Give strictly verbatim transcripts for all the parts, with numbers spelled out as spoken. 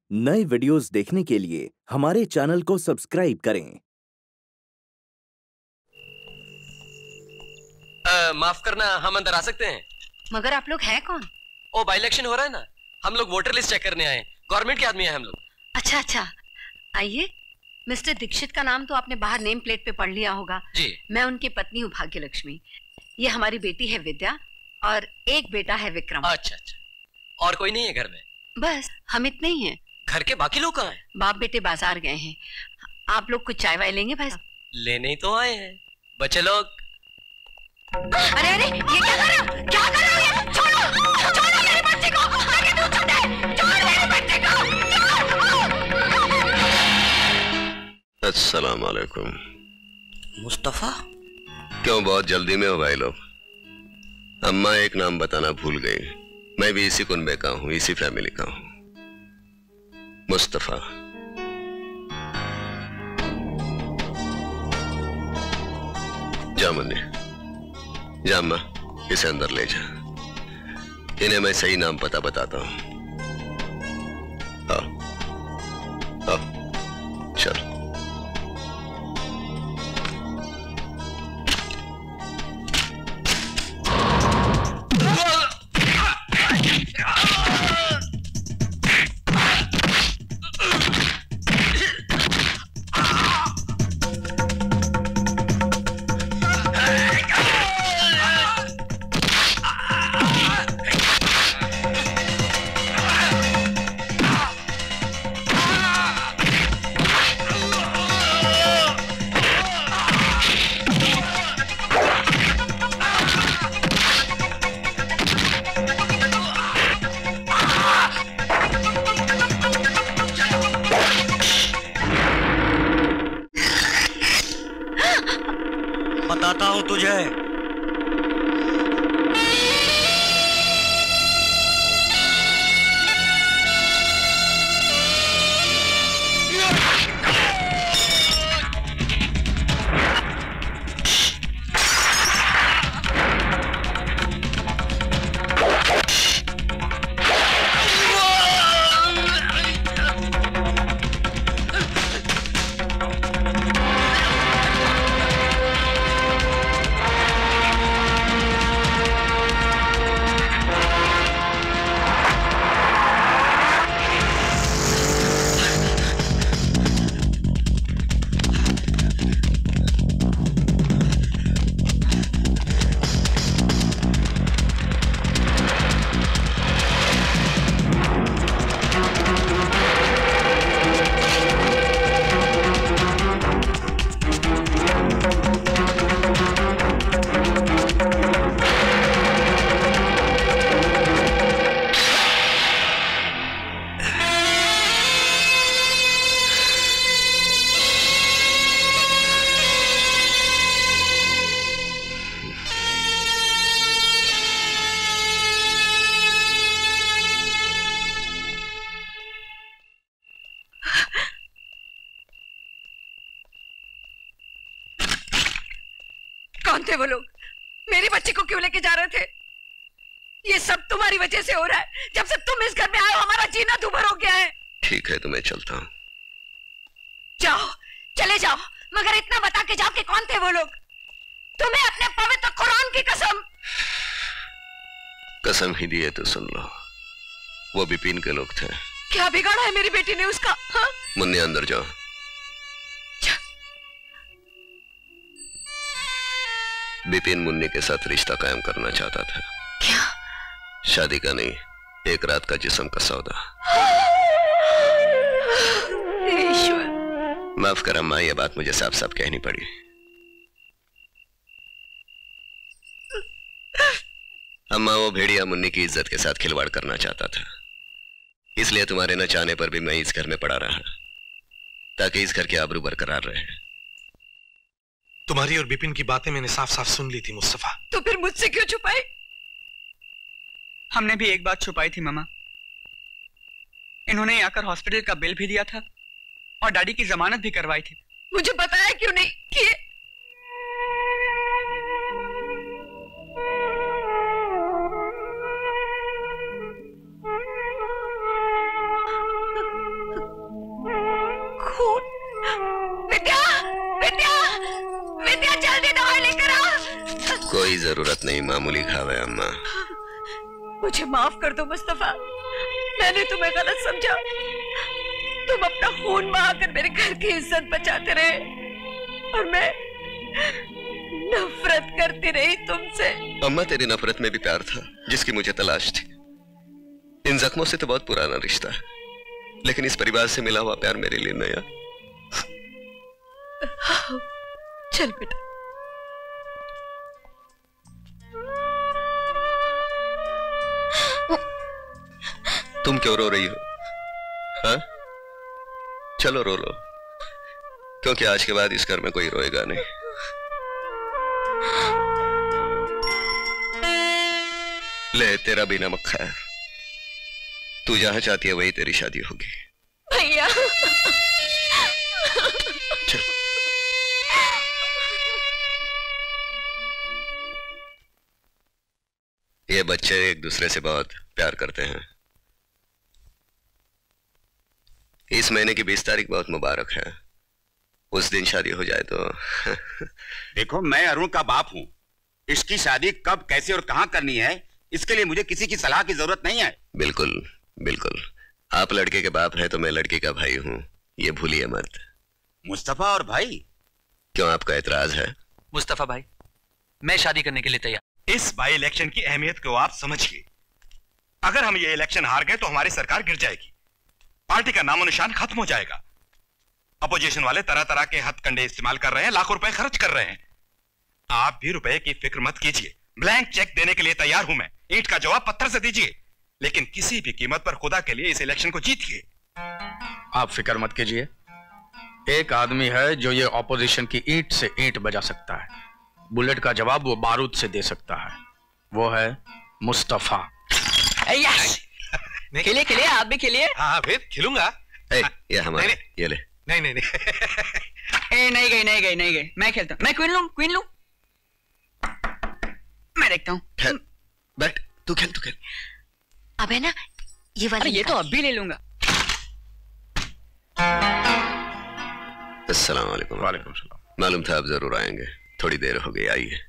नए वीडियोस देखने के लिए हमारे चैनल को सब्सक्राइब करें। आ, माफ करना, हम अंदर आ सकते हैं? मगर आप लोग हैं कौन? ओ, बाई इलेक्शन हो रहा है ना, हम लोग वोटर लिस्ट चेक करने आए। गवर्नमेंट के आदमी हैं हम लोग। अच्छा अच्छा, आइए। मिस्टर दीक्षित का नाम तो आपने बाहर नेम प्लेट पे पढ़ लिया होगा। जी। मैं उनकी पत्नी हूँ भाग्य लक्ष्मी। ये हमारी बेटी है विद्या और एक बेटा है विक्रम। अच्छा अच्छा, और कोई नहीं है घर में? बस हम इतने ही हैं। घर के बाकी लोग कहाँ हैं? बाप बेटे बाजार गए हैं। आप लोग कुछ चाय वाय लेंगे भाई? लेने ही तो आए हैं बच्चे लोग। अरे अरे, ये क्या कर रहे हो? क्या कर रहे हो ये? छोड़ो, छोड़ो मेरे बच्चे को। आगे दूध छूटे, छोड़ मेरे बच्चे को। अस्सलाम वालेकुम। मुस्तफा, क्यों बहुत जल्दी में हो भाई लोग? अम्मा एक नाम बताना भूल गई। मैं भी इसी कुनबे का हूं, इसी फैमिली का हूं, मुस्तफा। जा मुन्नी, जा अम्मा, इसे अंदर ले जा। इन्हें मैं सही नाम पता बताता हूं। आओ आओ, चल। बताता हूं तुझे। कौन थे वो लोग? मेरी बच्ची को क्यों लेके जा रहे थे? ये सब तुम्हारी वजह से हो रहा है। जब से तुम इस घर में आए हो हमारा जीना दुभर हो गया है। ठीक है तो मैं चलता हूँ। जाओ, चले जाओ, मगर इतना बता के जाओ कि कौन थे वो लोग। तुम्हें अपने पवित्र कुरान की कसम। कसम ही दिए तो सुन लो, वो बिपिन के लोग थे। क्या बिगाड़ा है मेरी बेटी ने उसका? हाँ? मुन्नी अंदर जाओ। बिपिन मुन्नी के साथ रिश्ता कायम करना चाहता था। क्या? शादी का नहीं, एक रात का जिस्म का सौदा। ईश्वर। माफ कर अम्मा, यह बात मुझे साफ साफ कहनी पड़ी। अम्मा, वो भेड़िया मुन्नी की इज्जत के साथ खिलवाड़ करना चाहता था, इसलिए तुम्हारे न चाहने पर भी मैं इस घर में पड़ा रहा, ताकि इस घर की आबरू बरकरार रहे। तुम्हारी और बिपिन की बातें मैंने साफ साफ सुन ली थी मुस्तफा। तो फिर मुझसे क्यों छुपाई? हमने भी एक बात छुपाई थी मामा। इन्होंने आकर हॉस्पिटल का बिल भी दिया था और डैडी की जमानत भी करवाई थी। मुझे बताया क्यों नहीं कि जरूरत नहीं, मामूली घाव है अम्मा। मुझे माफ कर दो मुस्तफा, मैंने तुम्हें गलत समझा। तुम अपना खून बहाकर मेरे घर की इज्जत बचाते रहे और मैं नफरत करती रही तुमसे। अम्मा, तेरी नफरत में भी प्यार था जिसकी मुझे तलाश थी। इन जख्मों से तो बहुत पुराना रिश्ता है, लेकिन इस परिवार से मिला हुआ प्यार मेरे लिए नया। चल बेटा। तुम क्यों रो रही हो? हाँ, चलो रो लो, क्योंकि आज के बाद इस घर में कोई रोएगा नहीं। ले, तेरा भी नमक खाया। तू जहां चाहती है वही तेरी शादी होगी। भैया चल। ये बच्चे एक दूसरे से बहुत प्यार करते हैं। इस महीने की बीस तारीख बहुत मुबारक है, उस दिन शादी हो जाए तो। देखो, मैं अरुण का बाप हूं। इसकी शादी कब, कैसे और कहां करनी है, इसके लिए मुझे किसी की सलाह की जरूरत नहीं है। बिल्कुल बिल्कुल, आप लड़के के बाप हैं तो मैं लड़की का भाई हूं, ये भूलिए मत। मुस्तफा और भाई? क्यों, आपका एतराज है? मुस्तफा भाई, मैं शादी करने के लिए तैयार। इस बाई इलेक्शन की अहमियत को आप समझिए। अगर हम ये इलेक्शन हार गए तो हमारी सरकार गिर जाएगी, पार्टी का नामो निशान खत्म हो जाएगा। अपोजिशन वाले तरह तरह के हथकंडे इस्तेमाल कर रहे हैं, लाखों रुपए खर्च कर रहे हैं। आप भी रुपए की फिक्र मत कीजिए, ब्लैंक चेक देने के लिए तैयार हूं मैं। ईंट का जवाब पत्थर से दीजिए, लेकिन किसी भी कीमत पर खुदा के लिए इस इलेक्शन को जीतिए। आप फिक्र मत कीजिए, एक आदमी है जो ये ऑपोजिशन की ईंट से ईंट बजा सकता है, बुलेट का जवाब वो बारूद से दे सकता है। वो है मुस्तफा। खेलिए खेलिए, आप भी खेलिए। हाँ, फिर खिलूंगा। ए, ये हमारे, नहीं, ये ले। नहीं नहीं नहीं ए, नहीं गई नहीं गई नहीं गई, मैं खेलता हूँ। मैं क्वीन लूं, क्वीन लूं। मैं देखता हूँ। बैठ, तू खेल तू खेल। अब है ना ये वाली। अरे ये तो अब भी ले लूंगा। अस्सलाम वालेकुम। वालेकुम सलाम। मालूम था आप जरूर आएंगे, थोड़ी देर हो गई, आइए।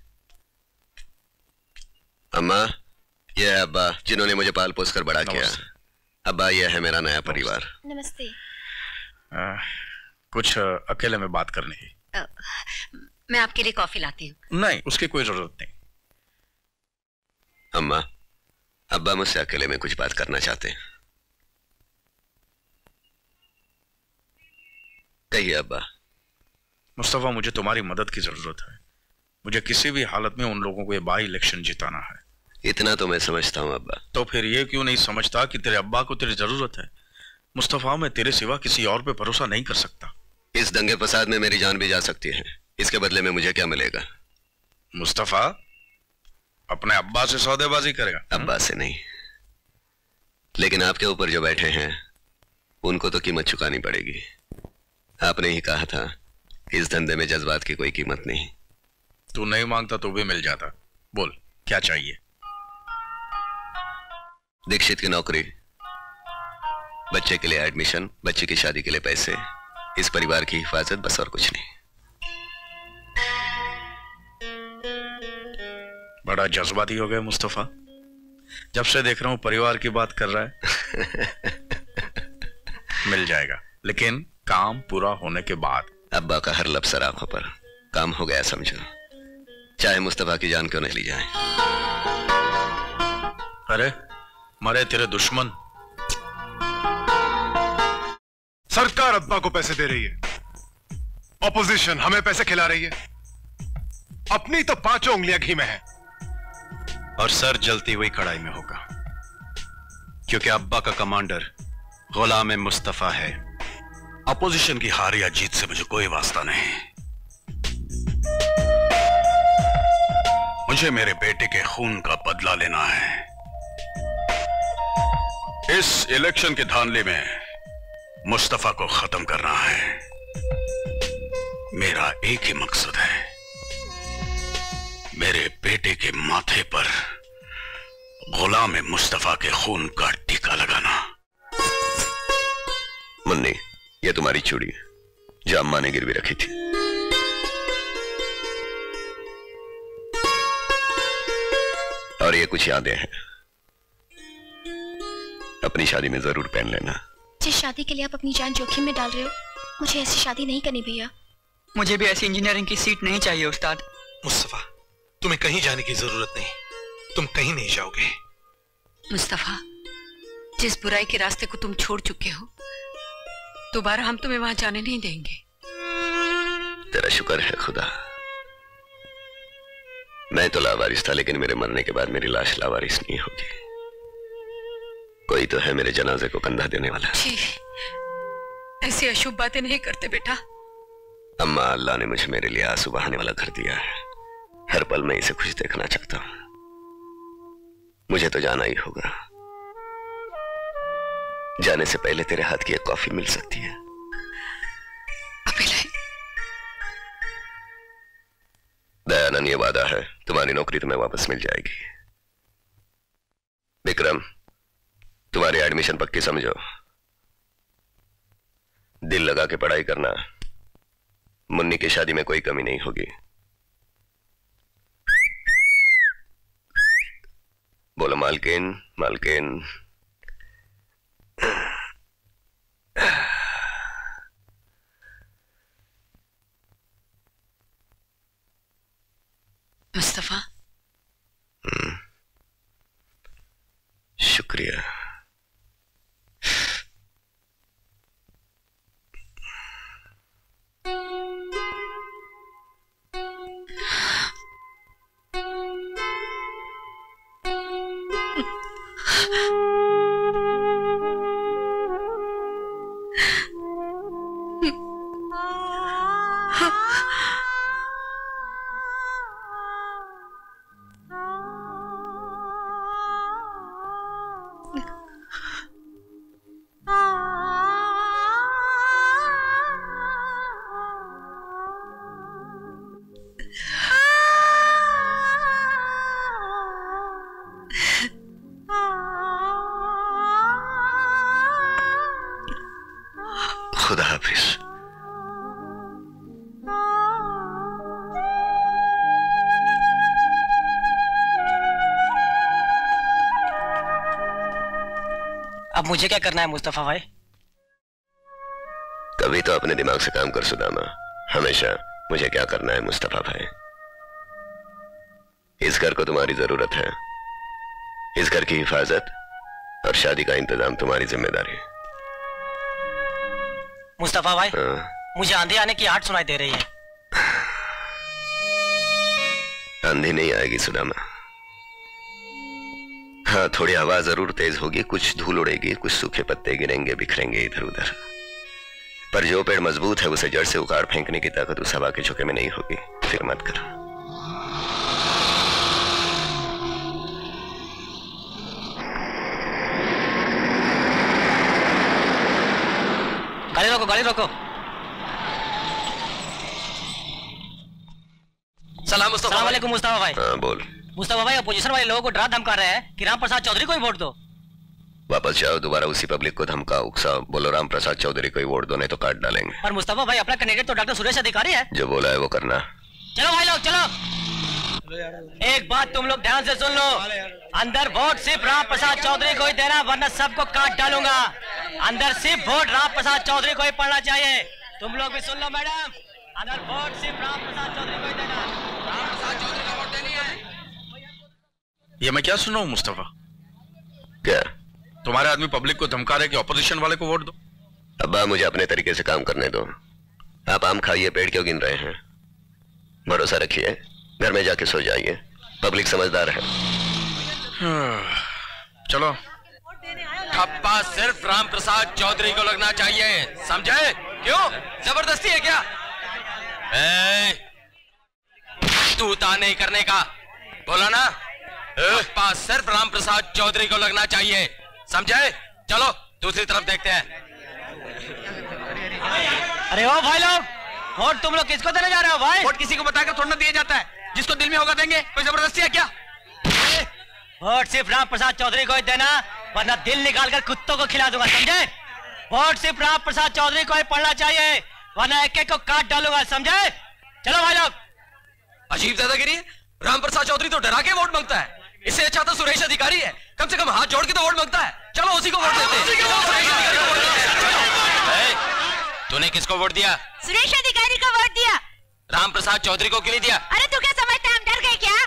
अम्मा, ये है अब्बा, जिन्होंने मुझे पाल पोस कर बड़ा किया। अब्बा, ये है मेरा नया परिवार। नमस्ते। आ, कुछ अकेले में बात करनी है। मैं आपके लिए कॉफी लाती हूँ। नहीं, उसकी कोई जरूरत नहीं। अम्मा, अब्बा मुझसे अकेले में कुछ बात करना चाहते हैं। कहिए अब्बा। मुस्तफा, मुझे तुम्हारी मदद की जरूरत है। मुझे किसी भी हालत में उन लोगों को ये बाई इलेक्शन जिताना है। इतना तो मैं समझता हूँ अब्बा। तो फिर ये क्यों नहीं समझता कि तेरे अब्बा को तेरी जरूरत है? मुस्तफा, मैं तेरे सिवा किसी और पे भरोसा नहीं कर सकता। इस दंगे फसाद में मेरी जान भी जा सकती है, इसके बदले में मुझे क्या मिलेगा? मुस्तफा, अपने अब्बा से सौदेबाजी करेगा? अब्बा से नहीं, लेकिन आपके ऊपर जो बैठे हैं उनको तो कीमत चुकानी पड़ेगी। आपने ही कहा था इस धंधे में जज्बात की कोई कीमत नहीं। तू नहीं मांगता तो भी मिल जाता। बोल, क्या चाहिए? दीक्षित की नौकरी, बच्चे के लिए एडमिशन, बच्चे की शादी के लिए पैसे, इस परिवार की हिफाजत, बस और कुछ नहीं। बड़ा जज्बाती हो गया मुस्तफा। जब से देख रहा हूं परिवार की बात कर रहा है। मिल जाएगा, लेकिन काम पूरा होने के बाद। अब्बा का हर लफ्ज़ आंखों पर। काम हो गया समझो, चाहे मुस्तफा की जान क्यों नहीं ली जाए। अरे मरे तेरे दुश्मन। सरकार अब्बा को पैसे दे रही है, ऑपोजिशन हमें पैसे खिला रही है, अपनी तो पांचों उंगलियां घी में है। और सर जलती हुई कढ़ाई में होगा, क्योंकि अब्बा का कमांडर गुलाम-ए-मुस्तफा है। अपोजिशन की हार या जीत से मुझे कोई वास्ता नहीं। मुझे मेरे बेटे के खून का बदला लेना है। इस इलेक्शन के धांधली में मुस्तफा को खत्म करना है। मेरा एक ही मकसद है, मेरे बेटे के माथे पर गुलाम-ए-मुस्तफा के खून का टीका लगाना। मुन्नी, ये तुम्हारी चूड़ी जो अम्मा ने गिरवी रखी थी। और ये कुछ यादें हैं, अपनी शादी में जरूर पहन लेना। जिस शादी के लिए आप अपनी जान जोखिम में डाल रहे हो, मुझे ऐसी शादी नहीं करनी भैया। मुझे भी ऐसी इंजीनियरिंग की सीट नहीं चाहिए उस्ताद। मुस्तफा, तुम्हें कहीं जाने की जरूरत नहीं, तुम कहीं नहीं जाओगे। मुस्तफा, जिस बुराई के रास्ते को तुम छोड़ चुके हो, दोबारा हम तुम्हें वहां जाने नहीं देंगे। तेरा शुक्र है खुदा, मैं तो लावारिस था, लेकिन मेरे मरने के बाद मेरी लाश लावारिस नहीं होगी। कोई तो है मेरे जनाजे को कंधा देने वाला। ऐसी अशुभ बातें नहीं करते बेटा। अम्मा, अल्लाह ने मुझे मेरे लिए आंसू बहाने वाला घर दिया है। हर पल मैं इसे खुश देखना चाहता हूं। मुझे तो जाना ही होगा। जाने से पहले तेरे हाथ की एक कॉफी मिल सकती है? दयानंद, ये वादा है, तुम्हारी नौकरी तुम्हें वापस मिल जाएगी। विक्रम, तुम्हारी एडमिशन पक्की समझो। दिल लगा के पढ़ाई करना, मुन्नी की शादी में कोई कमी नहीं होगी। बोलो मालकिन, मालकिन। मुस्तफा, शुक्रिया। खुदा हाफिज। अब मुझे क्या करना है मुस्तफा भाई? कभी तो अपने दिमाग से काम कर सुदामा। हमेशा मुझे क्या करना है मुस्तफा भाई। इस घर को तुम्हारी जरूरत है। इस घर की हिफाजत और शादी का इंतजाम तुम्हारी जिम्मेदारी है। मुस्तफा भाई, हाँ? मुझे आंधी आने की आहट सुनाई दे रही है। आंधी नहीं आएगी सुदामा। हाँ, थोड़ी हवा जरूर तेज होगी, कुछ धूल उड़ेगी, कुछ सूखे पत्ते गिरेंगे बिखरेंगे इधर उधर, पर जो पेड़ मजबूत है उसे जड़ से उखाड़ फेंकने की ताकत उस हवा के झोंके में नहीं होगी। फिर मत कर। गाड़ी रोको, गाड़ी रोको। सलाम मुस्तफा। सलाम वालेकुम मुस्तफा भाई। हाँ बोल। मुस्तफा भाई, अपोजिशन वाले लोगों को डरा धमका रहे हैं कि राम प्रसाद चौधरी को ही वोट दो। वापस जाओ, दोबारा उसी पब्लिक को धमकाओ, उकसाओ, बोलो राम प्रसाद चौधरी को ही वोट दो, नहीं तो काट डालेंगे। पर मुस्तफा भाई, अपना कैंडिडेट तो डॉक्टर सुरेश अधिकारी है। जो बोला है वो करना। चलो भाई लोग, चलो। एक बात तुम लोग ध्यान से सुन लो, अंदर वोट सिर्फ राम प्रसाद चौधरी को ही देना, वरना सबको काट डालूंगा। अंदर सिर्फ वोट राम प्रसाद चौधरी को ही पड़ना चाहिए। तुम लोग भी सुन लो मैडम, अंदर वोट सिर्फ राम प्रसाद चौधरी को ही देना। राम प्रसाद चौधरी को वोट देनी है। ये मैं क्या सुन रहा हूँ मुस्तफा? क्या? तुम्हारे आदमी पब्लिक को धमका रहे कि ऑपोजिशन वाले को वोट दो। अब्बा, मुझे अपने तरीके से काम करने दो। आप आम खाइए, पेड़ क्यों गिन रहे हैं? भरोसा रखिए, घर में जाके सो जाइए, पब्लिक समझदार है। चलो। ठप्पा सिर्फ राम प्रसाद चौधरी को लगना चाहिए, समझे? क्यों, जबरदस्ती है क्या? ए, तू ता नहीं करने का बोला ना। ठप्पा सिर्फ राम प्रसाद चौधरी को लगना चाहिए, समझे? चलो दूसरी तरफ देखते हैं। अरे ओ भाई लोग, वोट तुम लोग किसको देने जा रहे हो भाई? वोट किसी को बताकर थोड़ा ना दिया जाता है, जिसको दिल में होगा देंगे। कोई जबरदस्ती है क्या? वोट सिर्फ राम प्रसाद चौधरी को ही देना, वरना दिल निकाल कर कुत्तों को खिला दूंगा, समझे? वोट सिर्फ राम प्रसाद चौधरी को ही पड़ना चाहिए, वरना एक एक को काट डालूंगा, समझे? चलो भाई लोग। अजीब दादागिरी है, राम प्रसाद चौधरी तो डरा के वोट मांगता है। इससे अच्छा तो सुरेश अधिकारी है, कम से कम हाथ जोड़ के तो वोट मांगता है। चलो उसी को वोट देते हैं। तूने किसको वोट दिया? सुरेश अधिकारी को वोट दिया। राम प्रसाद चौधरी को क्यों नहीं दिया? अरे तू क्या समझता है हम डर गए क्या?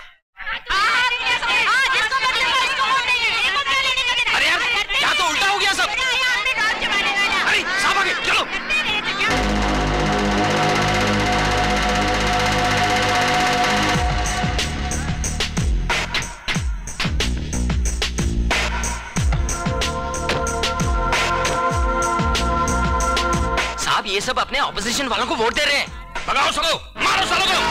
जिसको वोट देंगे उसको वोट देंगे। अरे यार क्या तो उल्टा हो गया सब। अरे साहब आगे चलो। साहब ये सब अपने ऑपोजिशन वालों को वोट दे रहे हैं। भगाओ सबको, मारो सालों को।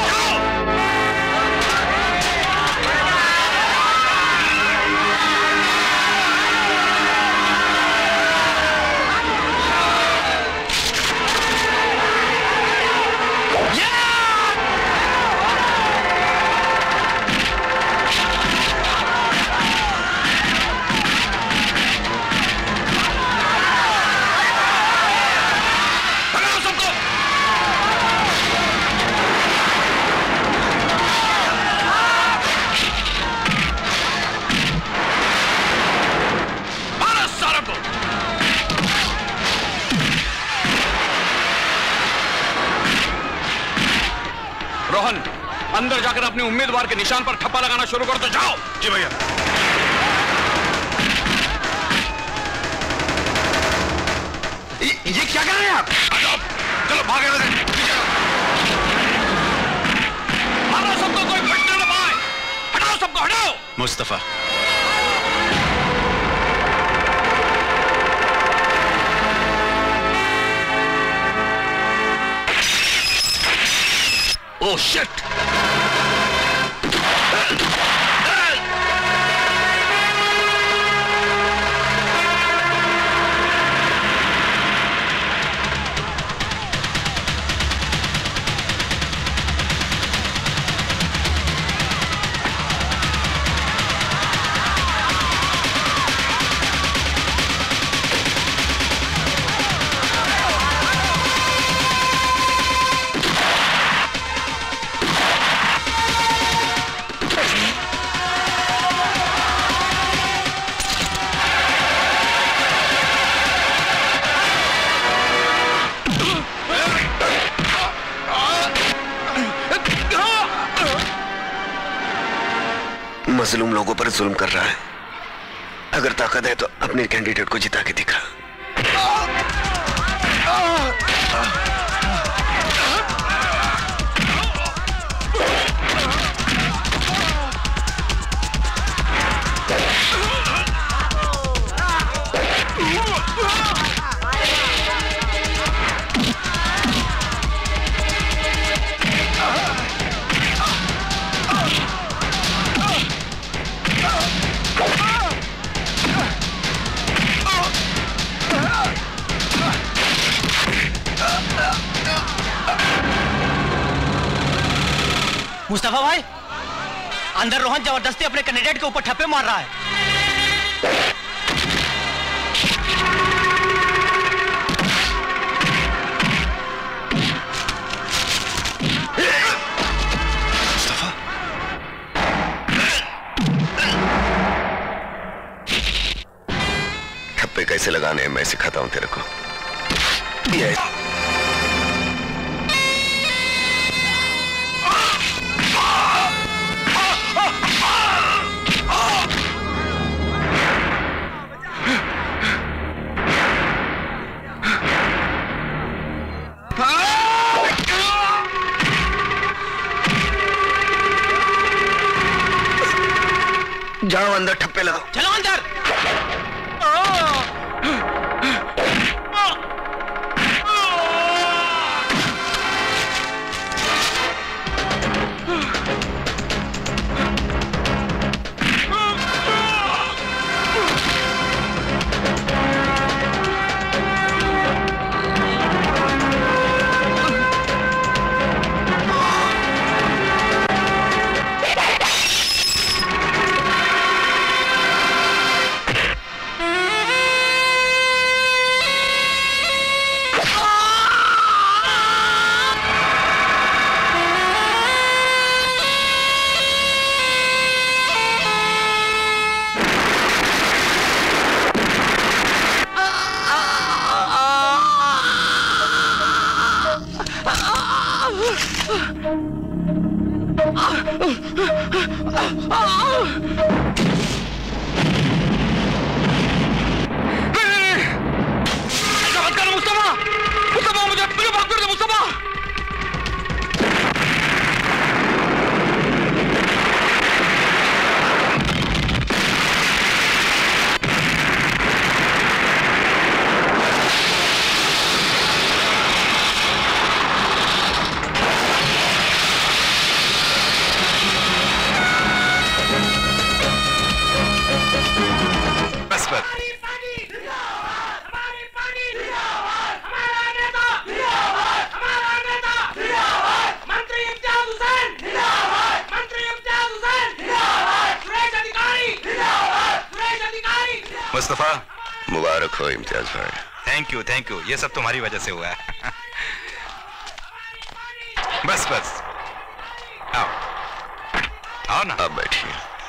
रोहन, अंदर जाकर अपने उम्मीदवार के निशान पर ठप्पा लगाना शुरू कर दो। जाओ। जी भैया। ये, ये क्या कर रहे हैं आप? चलो भागे वैसे। मारो सबको, कोई बचना न पाए। हटाओ सबको, हटाओ। Mustafa, Oh shit! मजलूम लोगों पर जुल्म कर रहा है। अगर ताकत है तो अपने कैंडिडेट को जिता के दिखा। मुस्तफा भाई, अंदर रोहन जबरदस्ती अपने कैंडिडेट के ऊपर ठप्पे मार रहा है। मुस्तफा, ठप्पे कैसे लगाने हैं मैं सिखाता हूं तेरे को। ये जाओ अंदर ठप्पे लगाओ। चलो अंदर। मत करो मुस्तफा, मुस्तफा मुझे मुझे माफ कर दो मुस्तफा। बस बस मुस्तफा, मुबारक हो इम्तियाज भाई। थैंक यू थैंक यू, ये सब तुम्हारी वजह से हुआ है। बस बस आओ आओ ना। आप बैठिए।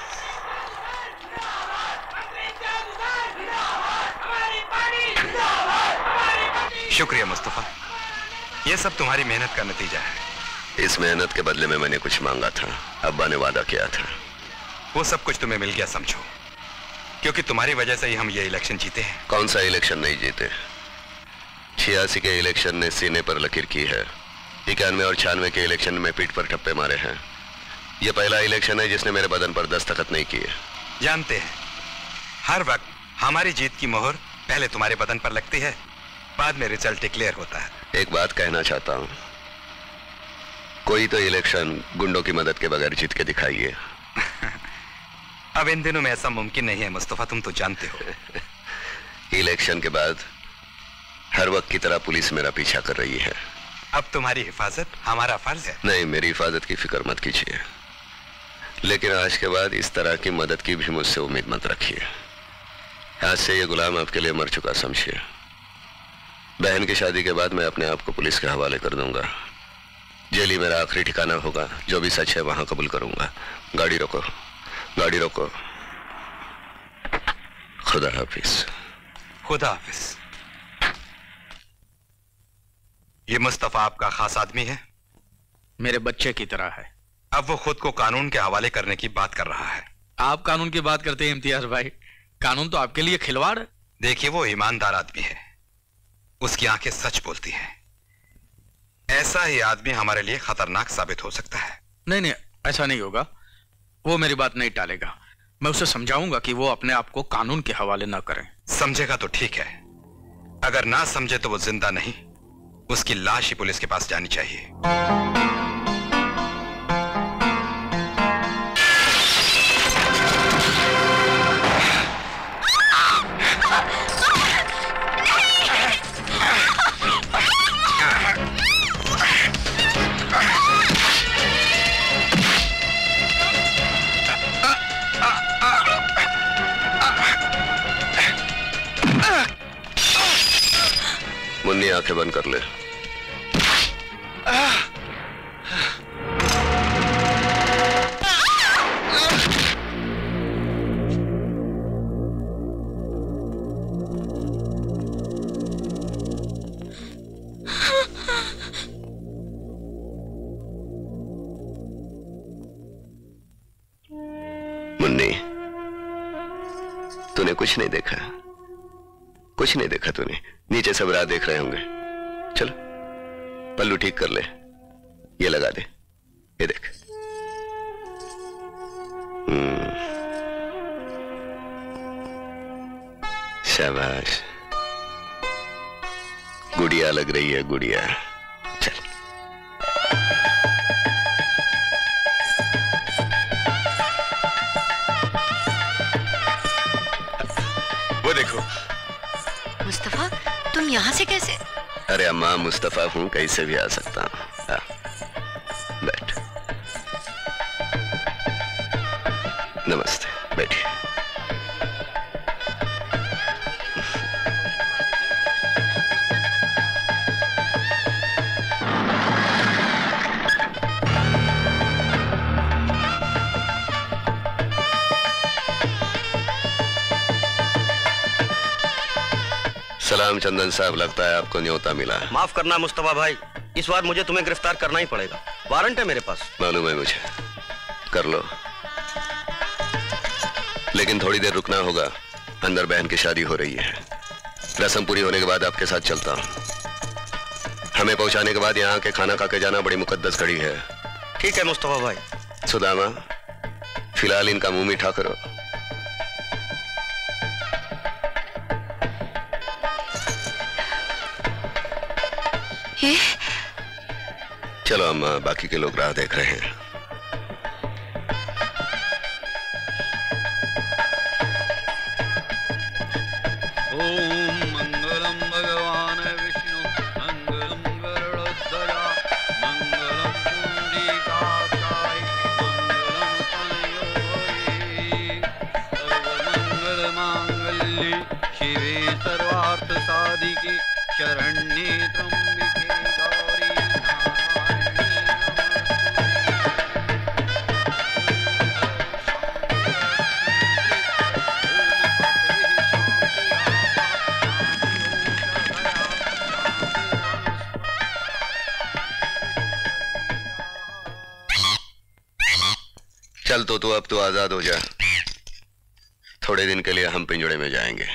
शुक्रिया मुस्तफा, ये सब तुम्हारी मेहनत का नतीजा है। इस मेहनत के बदले में मैंने कुछ मांगा था, अब्बा ने वादा किया था। वो सब कुछ तुम्हें मिल गया समझो, क्योंकि तुम्हारी वजह से ही हम ये इलेक्शन जीते हैं। कौन सा इलेक्शन नहीं जीते? छियासी के इलेक्शन ने सीने पर लकीर की है, इक्यानवे और छियानवे के इलेक्शन में पीठ पर ठप्पे मारे हैं। यह पहला इलेक्शन है जिसने मेरे बदन पर दस्तखत नहीं किए। जानते हैं, हर वक्त हमारी जीत की मोहर पहले तुम्हारे बदन पर लगती है, बाद में रिजल्ट डिक्लेयर होता है। एक बात कहना चाहता हूं, कोई तो इलेक्शन गुंडों की मदद के बगैर जीत के दिखाइए। अब इन दिनों में ऐसा मुमकिन नहीं है मुस्तफा, तुम तो जानते हो। इलेक्शन के बाद हर वक्त की तरह पुलिस मेरा पीछा कर रही है। अब तुम्हारी हिफाजत हमारा फर्ज है। नहीं, मेरी हिफाजत की फिक्र मत कीजिए, लेकिन आज के बाद इस तरह की मदद की भी मुझसे उम्मीद मत रखिए। आज से ये गुलाम आपके लिए मर चुका समझिए। बहन की शादी के बाद मैं अपने आप को पुलिस के हवाले कर दूंगा। जेल ही मेरा आखिरी ठिकाना होगा, जो भी सच है वहां कबूल करूंगा। गाड़ी रोको, गाड़ी रोको। खुदा हाफिज। खुदा हाफिज। ये मुस्तफा आपका खास आदमी है? मेरे बच्चे की तरह है। अब वो खुद को कानून के हवाले करने की बात कर रहा है। आप कानून की बात करते हैं इम्तियाज भाई, कानून तो आपके लिए खिलवाड़ है। देखिए, वो ईमानदार आदमी है, उसकी आंखें सच बोलती हैं। ऐसा ही आदमी हमारे लिए खतरनाक साबित हो सकता है। नहीं नहीं, ऐसा नहीं होगा, वो मेरी बात नहीं टालेगा। मैं उसे समझाऊंगा कि वो अपने आप को कानून के हवाले ना करें। समझेगा तो ठीक है, अगर ना समझे तो वो जिंदा नहीं, उसकी लाश ही पुलिस के पास जानी चाहिए। मुन्नी, आंखें बंद कर ले। मुन्नी, तूने कुछ नहीं देखा, कुछ नहीं देखा तूने। नीचे सब राह देख रहे होंगे। चलो पल्लू ठीक कर ले, ये लगा दे, ये देख। हम्म, शाबाश, गुड़िया लग रही है, गुड़िया। चल वो देखो। मुस्तफा, तुम यहाँ से कैसे? अरे अम्मा, मुस्तफा हूं, कैसे भी आ सकता हूं। बैठ। नमस्ते, बैठिए। सलाम चंदन साहब, लगता है आपको न्योता मिला है। माफ करना मुस्तफा भाई, इस बार मुझे तुम्हें गिरफ्तार करना ही पड़ेगा। वारंट है मेरे पास। मालूम है मुझे, कर लो, लेकिन थोड़ी देर रुकना होगा। अंदर बहन की शादी हो रही है। रस्म पूरी होने के बाद आपके साथ चलता हूं। हमें पहुंचाने के बाद यहाँ के खाना खा के जाना बड़ी मुकद्दस घड़ी है। ठीक है मुस्तफा भाई। सुदामा, फिलहाल इनका मुंह मीठा करो। ये? चलो अम्मा, बाकी के लोग राह देख रहे हैं। ओम मंगलम भगवान विष्णु मंगलम गरुड़ध्वजा मंगलम पुंडरीकाक्षाय मंगलम तनयोगे सर्वमंगल मांगल्ये शिवे सर्वार्थ साधिके शरण्ये त्र्यंबके गौरी चल तो तू अब तो आजाद हो जा। थोड़े दिन के लिए हम पिंजड़े में जाएंगे।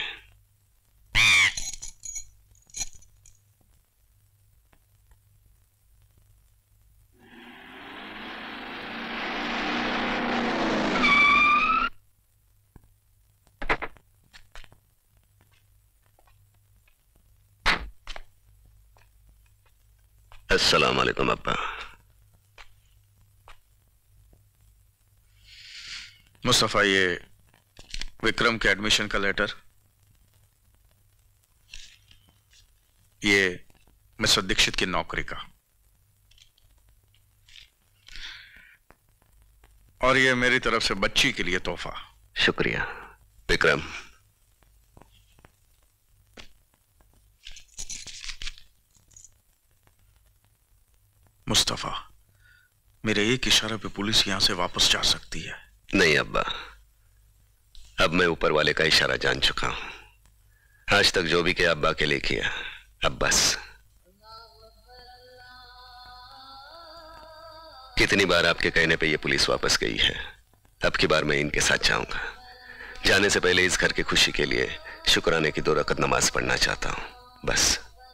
अस्सलाम वालेकुम अब्बा। मुस्तफा, ये विक्रम के एडमिशन का लेटर, ये मिस्टर दीक्षित की नौकरी का, और ये मेरी तरफ से बच्ची के लिए तोहफा। शुक्रिया विक्रम। मुस्तफा, मेरे एक इशारे पे पुलिस यहां से वापस जा सकती है। नहीं अब्बा, अब मैं ऊपर वाले का इशारा जान चुका हूं। आज तक जो भी किया अब्बा के लिए किया, अब बस। कितनी बार आपके कहने पे ये पुलिस वापस गई है। अब की बार मैं इनके साथ जाऊंगा। जाने से पहले इस घर की खुशी के लिए शुक्राने की दो रकत नमाज पढ़ना चाहता हूं, बस।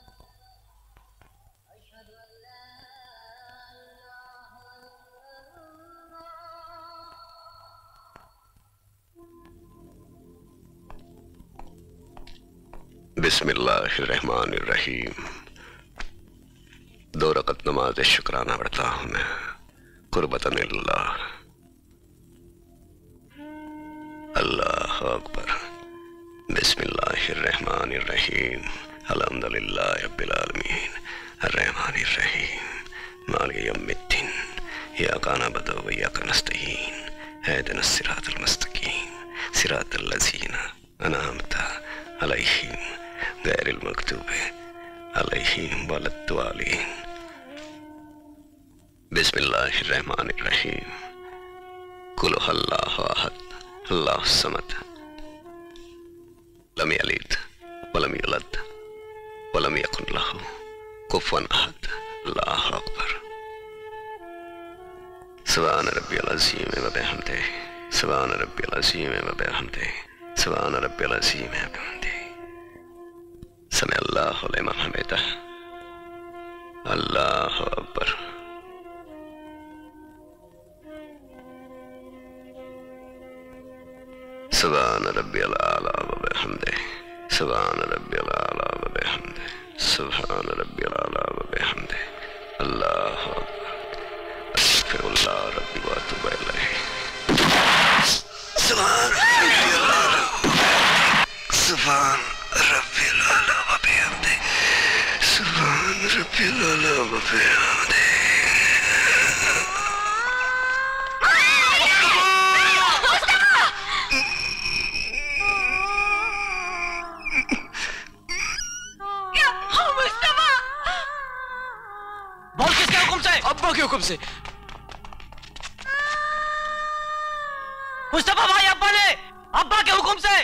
बिस्मिल्लाहिर्रहमानिर्रहीम। दो रकत नमाज शुक्राना पढ़ता हूं मैं, कुर्बतन अल्लाह। अल्लाह अकबर। बिस्मिल्लाहिर्रहमानिर्रहीम। अल्हम्दुलिल्लाहि रब्बिल आलमीन अर्रहमानिर्रहीम मालिकि यौमिद्दीन इय्याका नअबुदु व इय्याका नस्तईन इहदिनस सिरातल मुस्तकीम सिरातल लज़ीना अनअमता अलैहिम गैरिल मग़दूबि अलैहिम वलद्दालिन। बिस्मिल्लाहिर्रहमानिर्रहीम। कुल हुवल्लाहु अहद अल्लाहुस समद लम यलिद वलम यूलद वलम यकुन लहू कुफुवन अहद। अल्लाहु अकबर। सुब्हान रब्बियल अज़ीम व बिहम्दिही सुब्हान रब्बियल अज़ीम व बिहम्दिही सुब्हान रब्बियल अज़ीम व बिहम्दिही। समी अल्लाहु लिमन हमिदा। अल्लाहु अकबर। सुब्हान रब्बियल आला व बिहम्दिही सुब्हान रब्बियल आला व बिहम्दिही सुब्हान रब्बियल आला व बिहम्दिही। अल्लाहु अकबर। अस्तगफिरुल्लाह रब्बी व अतूबु इलैह। सुब्हान रब्बियल आला सुब्हान रब्बियल आला व बिहम्दिही सुब्हान रब्बियल आला व बिहम्दिही। अब्बा के हुक्म से। मुस्तफा भाई, अब्बा ने अब्बा के हुक्म से।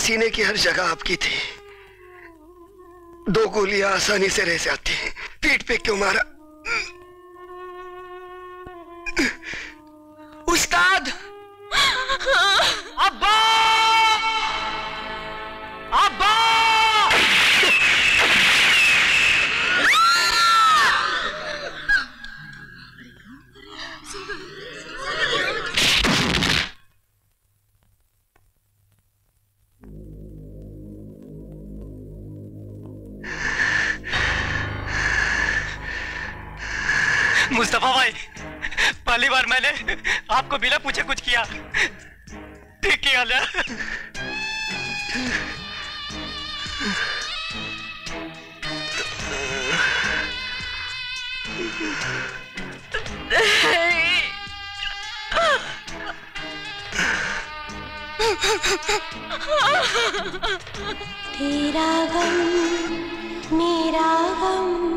सीने की हर जगह आपकी थी। दो गोलियां आसानी से रह जाती हैं। पीठ पे क्यों मारा? उस्ताद! अब्बा! अब्बा! मुस्तफा भाई, पहली बार मैंने आपको बिना पूछे कुछ किया। ठीक किया ना? तेरा गम मेरा गम